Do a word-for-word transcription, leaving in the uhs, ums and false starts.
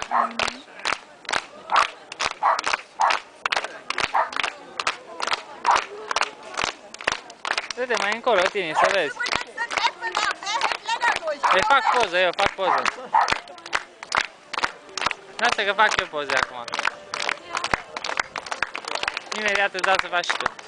Du-te mai încolo, tine, să vezi. Îi fac poză, eu fac poză. Lasă că fac eu poze acum. Imediat îți dau să faci și tu.